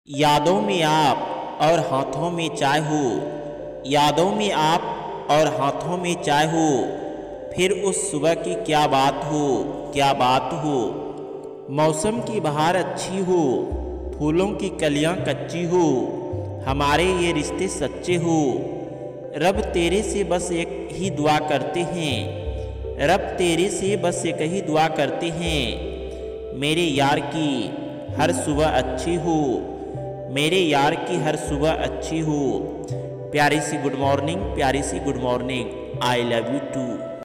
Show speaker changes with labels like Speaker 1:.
Speaker 1: यादों में आप और हाथों में चाय हो, यादों में आप और हाथों में चाय हो, फिर उस सुबह की क्या बात हो, क्या बात हो। मौसम की बहार अच्छी हो, फूलों की कलियां कच्ची हो, हमारे ये रिश्ते सच्चे हो। रब तेरे से बस एक ही दुआ करते हैं, रब तेरे से बस एक ही दुआ करते हैं, मेरे यार की हर सुबह अच्छी हो, मेरे यार की हर सुबह अच्छी हो। प्यारी सी गुड मॉर्निंग, प्यारी सी good morning. I love you to.